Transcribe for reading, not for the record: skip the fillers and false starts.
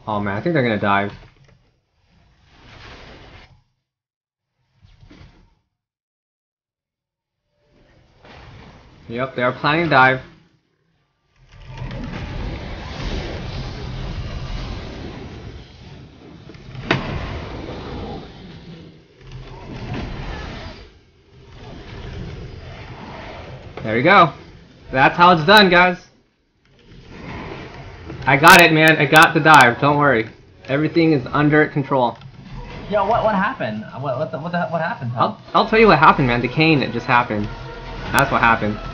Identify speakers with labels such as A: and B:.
A: Oh man, I think they're gonna dive. Yep, they are planning dive. There you go. That's how it's done, guys. I got it, man. I got the dive. Don't worry. Everything is under control.
B: Yo, what happened? What happened? Tom?
A: I'll tell you what happened, man. The cane, it just happened. That's what happened.